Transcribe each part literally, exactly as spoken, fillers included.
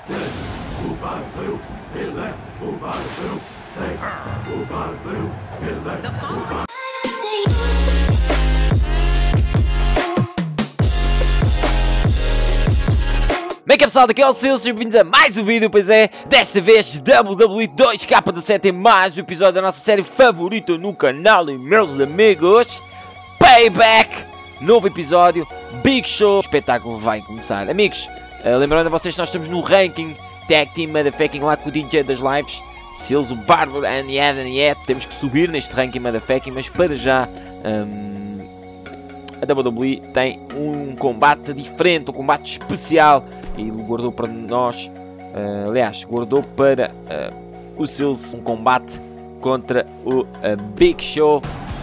O bárbaro, ele é o bárbaro. O bárbaro, ele é o bárbaro. Bem que é pessoal, daqui é o Silas, bem-vindos a mais um vídeo, pois é, desta vez de W W E dois K dezessete, mais um episódio da nossa série favorita no canal, e meus amigos, Payback, novo episódio, Big Show, o espetáculo vai começar. Amigos, uh, lembrando a vocês que nós estamos no ranking Tag Team Motherfucking lá com o D J das lives, Silas, o Bárbaro, and Yet and Yet, temos que subir neste ranking Motherfucking, mas para já... Um, a W W E tem um combate diferente, um combate especial, e ele guardou para nós, uh, aliás, guardou para uh, o Silas um combate contra o uh, Big Show.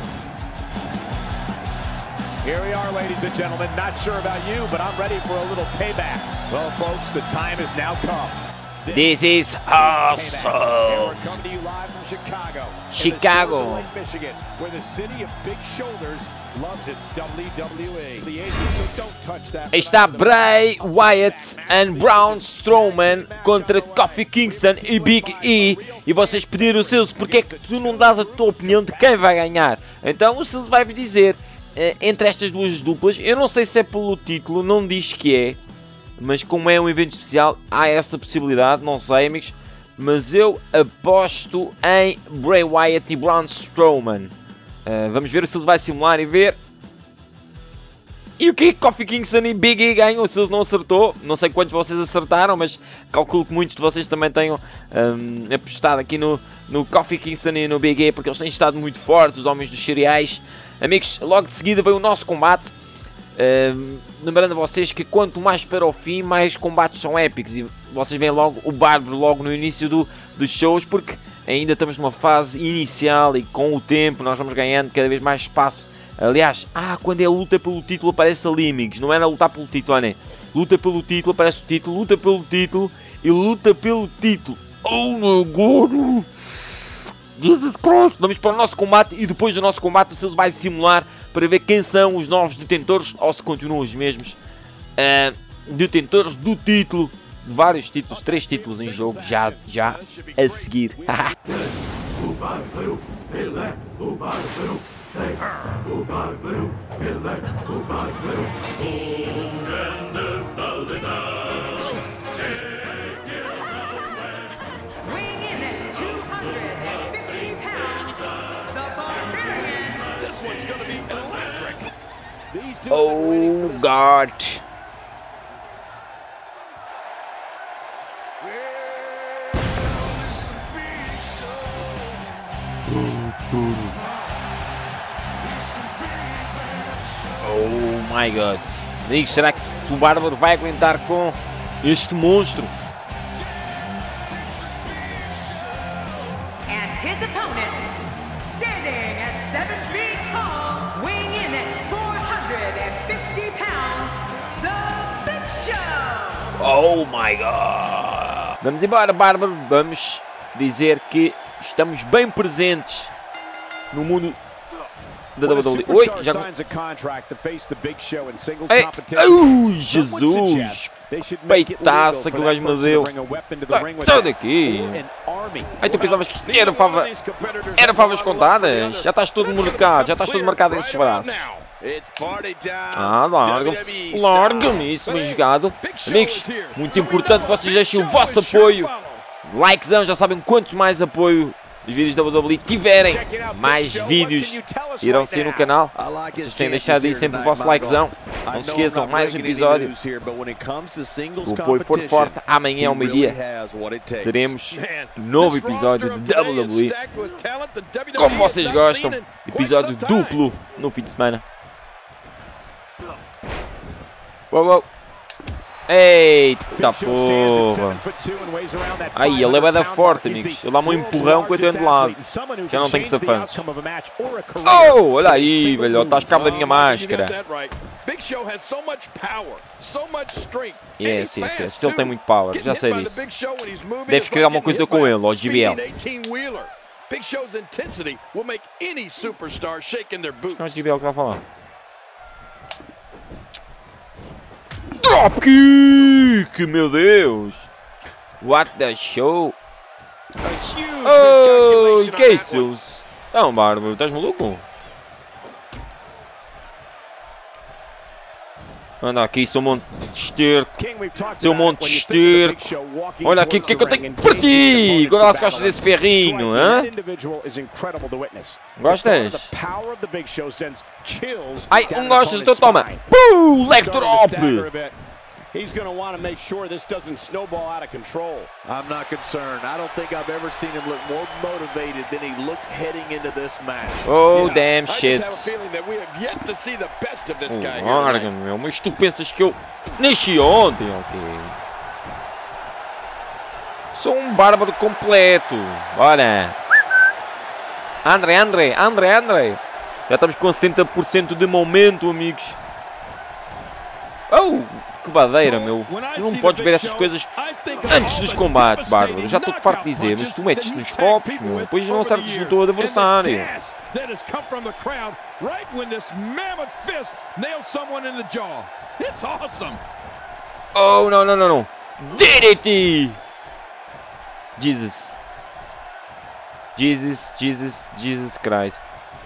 Here we are, ladies and gentlemen. Not sure about you, but I'm ready for a little payback. Well, folks, the time has now come. This is awesome. We're coming to you live from Chicago. Chicago. In the Lake Michigan, where the city of big shoulders loves its W W E. So don't touch that. Está Bray Wyatt and Braun Strowman contra Kofi Kingston e Big E. E vocês pediram o Silas, porque é que tu não dás a tua opinião de quem vai ganhar? Então o Silas vai-vos dizer, uh, entre estas duas duplas, eu não sei se é pelo título, não diz que é. Mas como é um evento especial, há essa possibilidade, não sei, amigos. Mas eu aposto em Bray Wyatt e Braun Strowman. Uh, vamos ver se ele vai simular e ver. E o que Kofi Kingston e Big E ganham? Se eles não acertou, não sei quantos vocês acertaram, mas calculo que muitos de vocês também tenham um, apostado aqui no, no Kofi Kingston e no Big E, porque eles têm estado muito fortes, os homens dos cereais. Amigos, logo de seguida vem o nosso combate. Uh, lembrando a vocês que quanto mais para o fim, mais combates são épicos, e vocês veem logo o Bárbaro logo no início do, dos shows, porque ainda estamos numa fase inicial e com o tempo nós vamos ganhando cada vez mais espaço. Aliás, ah, quando é luta pelo título aparece ali, amigos, não era lutar pelo título, né? Luta pelo título, aparece o título, luta pelo título e luta pelo título. Oh my God! Jesus Christ! Vamos para o nosso combate e depois do nosso combate o Silas vai simular para ver quem são os novos detentores, ou se continuam os mesmos, uh, detentores do título, de vários títulos, três títulos em jogo, já, já a seguir. O bárbaro, ele é o bárbaro. O bárbaro, ele é o bárbaro. Oh God! Oh my God! Amigos, será que o Bárbaro vai aguentar com este monstro? And his opponent, standing at seven feet tall, weighing in at four hundred fifty pounds, the Big Show! Oh my God! Vamos embora, Bárbaro. Vamos dizer que estamos bem presentes no mundo da W W E. Oi, já... Ei, ui, Jesus! Peitaça que o gajo me deu. Sai daqui! Ai, tu pensavas que era fava... Era favas contadas? Já estás todo marcado, já estás todo marcado nesses braços. Ah, larga-me, larga-me isso, bem jogado. Amigos, muito importante que vocês deixem o vosso apoio. Likezão, já sabem quantos mais apoio os vídeos da W W E tiverem, mais vídeos irão sair no canal. Vocês têm deixado aí sempre o vosso likezão. Não se esqueçam, mais um episódio. Se o apoio for forte, amanhã ao meio-dia teremos um novo episódio de W W E. Como vocês gostam, episódio duplo no fim de semana. Uou, uou. Eita porra! Ai, ele é bem da forte, amigos. Ele dá um empurrão com eu estou de lado. Já não tenho que safanços. Oh, olha aí, velho. Estás cabo da minha máscara. Yes, yes, yes. Ele tem muito power, já sei disso. Deves querer alguma coisa com ele, ó G B L. Big Show's intensity will make any superstar shake in their boots. Não é o G B L que vai falar. Dropkick! Meu Deus! What the show? A huge Oh, miscalculation que é on that one. isso? Não, Bárbaro, estás maluco? Anda aqui, seu monte de esterco. Seu monte de esterco. Olha aqui, o que é que eu tenho para ti? Agora se gostas desse ferrinho, hã? Gostas? Ai, um gostas, então toma. Puh, leg drop. He's going to want to make sure this doesn't snowball out of control. I'm not concerned. I don't think I've ever seen him look more motivated than he looked heading into this match. Oh, Yeah, damn I shit. just have a feeling that we have yet to see the best of this guy here Larga, tonight. meu, mas tu pensas que eu nasci ontem, ok? Sou um bárbaro completo. Olha. André, André, André, André. Já estamos com setenta por cento de momento, amigos. Oh, que badeira, meu. Tu não podes ver essas coisas antes dos combates, bárbaro. Eu já estou farto de dizer, mas tu metes nos copos, meu. Depois não acertas no teu adversário. Oh, não, não, não, não. D D T! Jesus. Jesus, Jesus, Jesus Christ.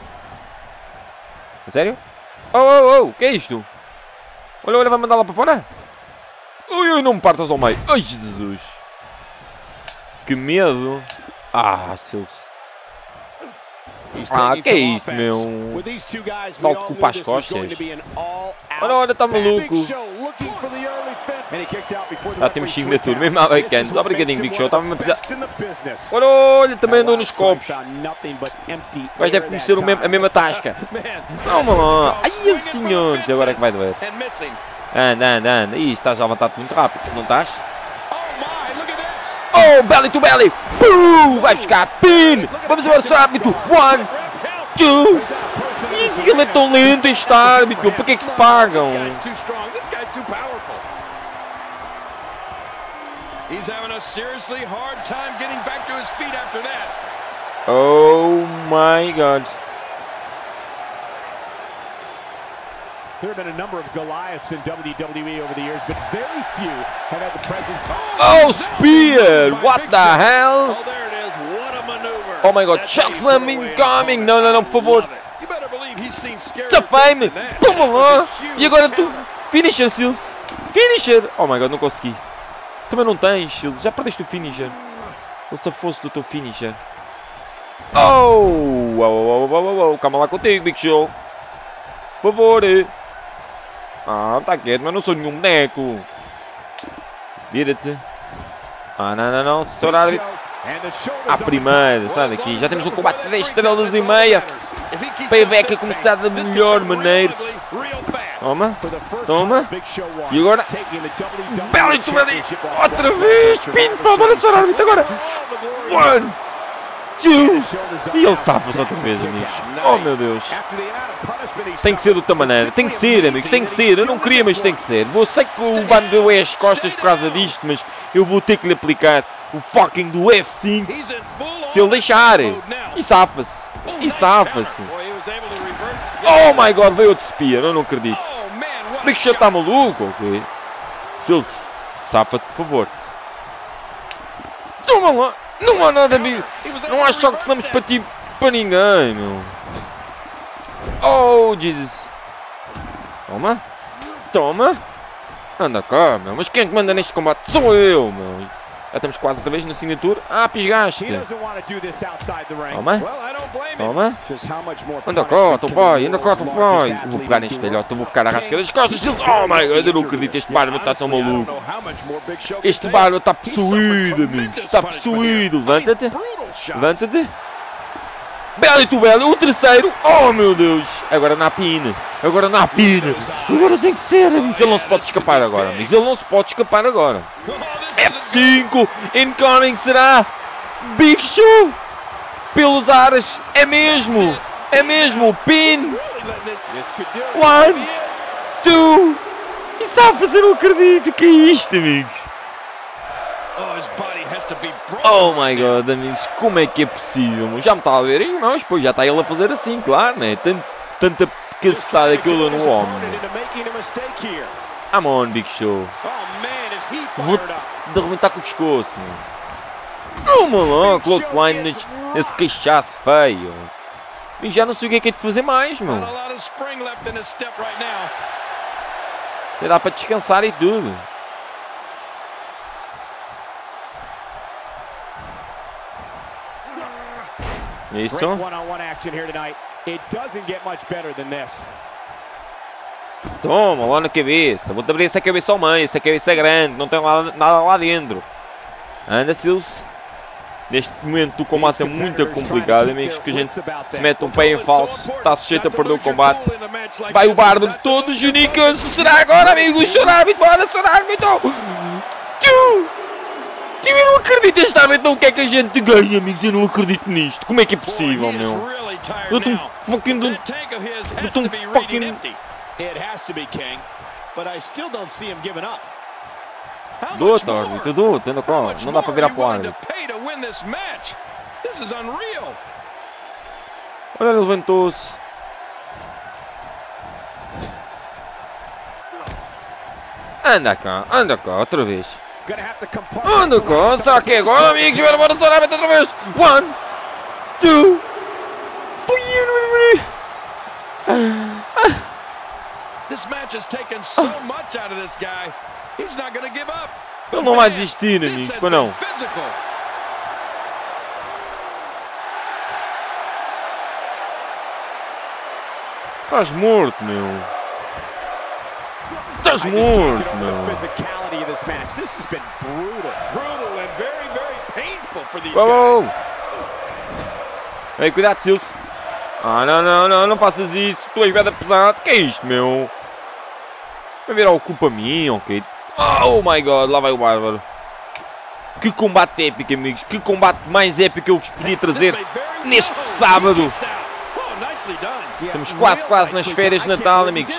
Sério? Oh, oh, oh, que é isto? Olha, olha, vai mandar lá para fora? Ui, ui, não me partas ao meio. Ai, Jesus. Que medo. Ah, seus. Ah, que é isto, meu? Salto com as costas. Olha, olha, está maluco. Já temos cinco de turno, mesmo americanos. Obrigadinho, Big Show. Estava-me a precisar. Olha, olha, também andou nos copos. O gajo deve conhecer o mesmo, a mesma tasca. Calma lá. Ai, senhores. Agora é que vai doer. Anda, anda, anda. Ih, estás a levantar-te muito rápido, não estás? Oh, belly to belly. Boom, vai buscar. Pin. Vamos embora, seu árbitro. One, two. Ih, ele é tão lento este árbitro. Para que é que pagam? He's having a seriously hard time getting back to his feet after that. Oh my God. There have been a number of Goliaths in W W E over the years, but very few have had the presence. Oh, spear! What the hell? Oh, there it is. What a maneuver. Oh my God, chokeslam incoming! Não, não, não, por favor. You better believe he's seen scary Safame! things than that. Toma lá! That's a huge E agora tu... counter. Finisher, Seals! Finisher! Oh my God, não consegui. Também não tens, Seals. Já perdeste o finisher. Ou se fosse do teu finisher. Oh! Oh, oh, oh, oh, oh. Calma lá contigo, Big Show. Por favor. Ah, tá quieto, mas não sou nenhum boneco. Vira-te. Ah, não, não, não. Senhor árbitro. À primeira, sai daqui. Já temos um combate de dez estrelas e meia. Payback a começar da melhor maneira. Toma, toma. E agora, belly to belly. Outra vez. Pinfall, bora senhor árbitro agora. One, two. E ele safa-se outra vez, amigos. Oh, meu Deus. Tem que ser de outra maneira. Tem que ser, amigos. Tem que ser. Eu não queria, mas tem que ser. Eu sei que o Van deu as costas por causa disto, mas eu vou ter que lhe aplicar o fucking do F cinco. Se ele deixar. E safa-se. E safa-se. Oh my God, veio outro spear. Eu não acredito. Big Show está maluco, ok? Se ele safa-te, por favor. Toma lá. Não há nada, amigo. Não há choque de flamos para ti, para ninguém, meu. Oh, Jesus. Toma. Toma. Anda cá, meu. Mas quem é que manda neste combate? Sou eu, meu. Já estamos quase outra vez na assinatura. Ah, pisgaste. Toma. Toma. Anda cá, teu pai. Anda cá, teu pai. Eu vou pegar neste velhote. Eu vou ficar a rascar das costas. Oh, my God. Eu não acredito. Este barba está tão maluco. Este barba está possuído, amigos. Está possuído. Levanta-te. Levanta-te. Belly to belly, o terceiro, oh meu Deus, agora na pina, agora na pina, agora tem que ser, amigos, ele não se pode escapar agora, amigos, ele não se pode escapar agora. F cinco, incoming será, Big Show, pelos ares, é mesmo, é mesmo, pin, one, two, e safa-se, eu não acredito, que é isto, amigos. Oh my God, amigos, como é que é possível? Já me está a ver, mas pois já está ele a fazer assim, claro, né? Tant, tanta cacetada que eu dou no homem. Come on, Big Show. Vou-te derrebentar com o pescoço, meu. Uma lá, clothesline nesse, nesse queixaço feio. E já não sei o que é que é de fazer mais, meu. Até dá para descansar e tudo. Isso. Toma, lá na cabeça. Vou-te abrir essa cabeça ao meio. Essa cabeça é grande. Não tem lá, nada lá dentro. Anda, Sills. Neste momento o combate é muito complicado, amigos. Que a gente se mete um pé em falso. Está sujeito a perder o combate. Vai o Bárbaro todo. Junica. Será agora, amigos? Chorar, bora, chorar, então. Tio! Tio, eu não acredito este árbitro. O que é que a gente ganha, amigos? Eu não acredito nisto. Como é que é possível, meu? Eu estou um fucking... Eu estou um fucking... Dou-te, árbitro, dou-te, anda cá. Não dá para virar para o árbitro. Olha, ele levantou-se. Anda cá, anda cá, outra vez. Anda cá, será que é agora, amigos? Bora, bora, só árbitro outra vez. One, two, three. This match has taken so much out of this guy. He's not going to give up. Ele não vai desistir, amigos, para não. Estás morto, meu. Estás morto, meu. Oh! Ei, cuidado, Sills. Ah, não, não, não, não faças isso. Tu és pedra pesada. Que é isto, meu? Vai virar o culpa minha, ok? Oh my god, lá vai o Bárbaro. Que combate épico, amigos. Que combate mais épico eu vos podia trazer neste sábado. Estamos quase, quase nas férias de Natal, amigos.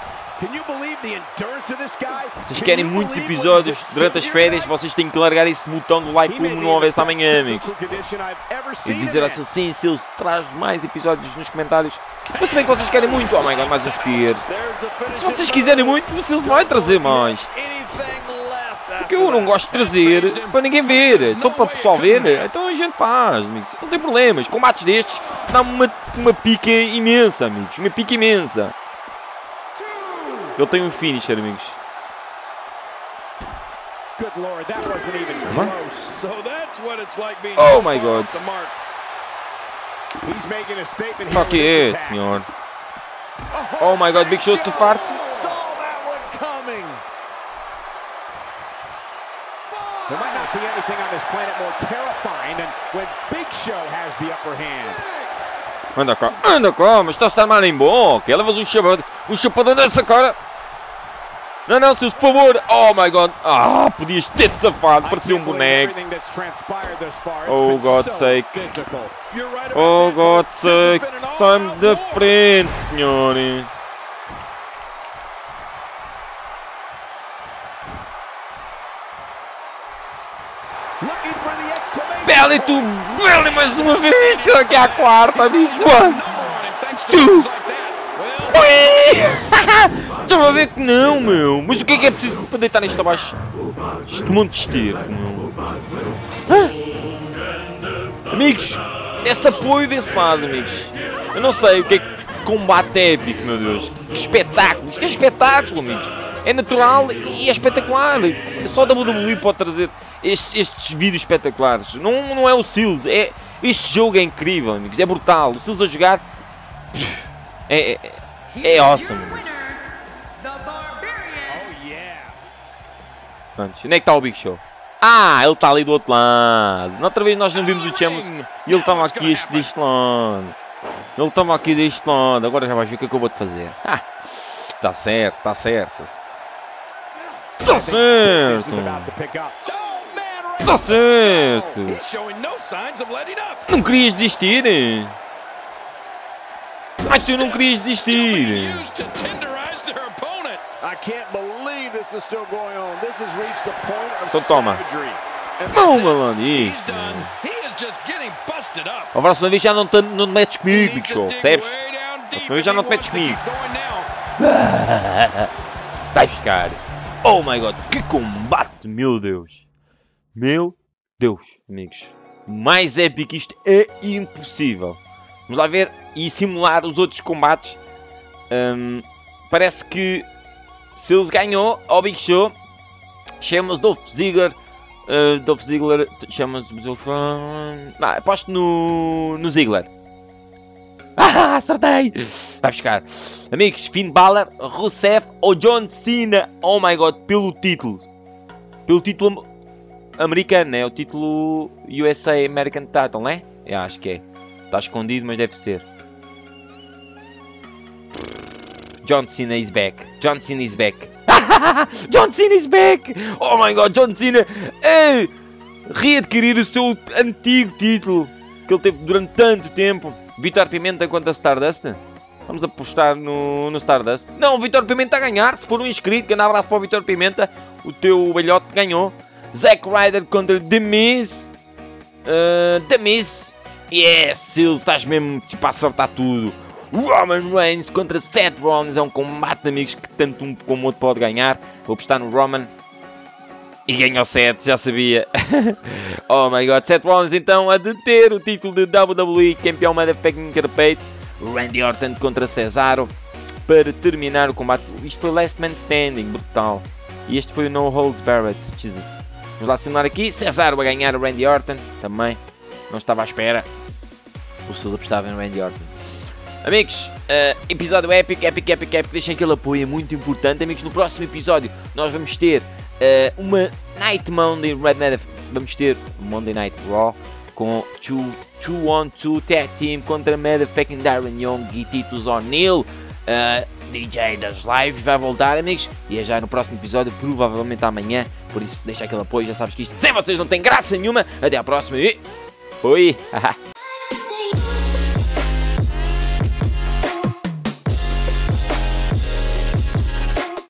Vocês querem muitos episódios durante as férias, vocês têm que largar esse botão do like como não houvesse amanhã, amigos. E dizer assim, Sills, traz mais episódios nos comentários. Eu sei bem que vocês querem muito. Oh my god, mais a Spear. Se vocês quiserem muito, o Sills vai trazer mais. Porque eu não gosto de trazer para ninguém ver, só para o pessoal ver. Então a gente faz, amigos, não tem problemas. Combates destes dão-me uma, uma pica imensa, amigos, uma pica imensa. Ele tem um finisher, amigos. Oh my god. Fuck it, senhor. Oh my god, Big Show se farce. There might not be anything on this planet more terrifying than when Big Show has the upper hand. Anda cá, anda cá, mas está a estar mal em boca. Levas um chapadão, um chapadão dessa cara. Não, não, Sills, por favor. Oh my god. Ah, podias ter-te safado, parecia um boneco. Oh God's sake. Oh God's sake. Sai-me da frente, senhor. Belly, tu, Belly, mais uma vez. Será que é a quarta, amigo? One, two, three. Estava a ver que não, meu. Mas o que é que é preciso para deitar isto abaixo? Este monte de esterco, meu. Ah. Amigos, esse apoio desse lado, amigos. Eu não sei o que é que combate épico, meu Deus. Que espetáculo. Isto é espetáculo, amigos. É natural e é espetacular. Só a W W E pode trazer estes, estes vídeos espetaculares. Não, não é o Sills. É, este jogo é incrível, amigos. É brutal. O Sills a jogar é, é, é awesome. Onde é que está o Big Show? Ah, ele está ali do outro lado. Na outra vez nós não vimos o Chamos e ele estava aqui este, deste lado. Ele estava aqui deste lado. Agora já vais ver o que é que eu vou-te fazer. Ah, está certo, está certo. Está certo. Está certo. Não querias desistir? Mas tu não querias desistir. Então toma. Não, malandro, isto. A próxima vez já não te, não te metes comigo, Big Show, percebes? A próxima vez já não te metes comigo. Vai buscar. Oh my god, que combate, meu Deus. Meu Deus, amigos. Mais épico isto é impossível. Vamos lá ver e simular os outros combates. Um, parece que Seals ganhou ao Big Show. Chama-se Dolph Ziggler. Uh, Dolph Ziggler chama-se... Ah, aposto no, no Ziggler. Ah, acertei! Vai buscar. Amigos, Finn Balor, Rusev ou John Cena. Oh my god, pelo título. Pelo título americano, né? O título U S A American Title, né? Eu acho que é. Está escondido, mas deve ser. John Cena is back. John Cena is back. John Cena is back! Oh my god, John Cena é readquirir o seu antigo título que ele teve durante tanto tempo. Vitor Pimenta contra Stardust? Vamos apostar no, no Stardust. Não, o Vitor Pimenta a ganhar. Se for um inscrito, grande abraço para o Vitor Pimenta. O teu velhote ganhou. Zack Ryder contra The Miz. Uh, The Miz. Yes, Seals, estás mesmo tipo, a acertar tudo. Roman Reigns contra Seth Rollins. É um combate, amigos, que tanto um como o outro pode ganhar. Vou apostar no Roman. E ganhou Seth, já sabia. Oh my god, Seth Rollins então a deter o título de W W E campeão Motherfucking Carpete. Randy Orton contra Cesaro para terminar o combate. Isto foi Last Man Standing, brutal. E este foi o No Holds Barred, Jesus. Vamos lá simular aqui, Cesaro a ganhar o Randy Orton, também. Não estava à espera. O Sil apostava em Randy Orton. Amigos, uh, episódio épico, épico, épico, épico. Deixem aquele apoio, é muito importante. Amigos, no próximo episódio nós vamos ter uh, uma Night Monday Red Net. Vamos ter Monday Night Raw com two on two Tag Team contra Motherfucking Darren Young e Titus O'Neil. Uh, D J das lives vai voltar, amigos. E é já no próximo episódio, provavelmente amanhã. Por isso, deixa aquele apoio. Já sabes que isto sem vocês não tem graça nenhuma. Até à próxima e... Fui!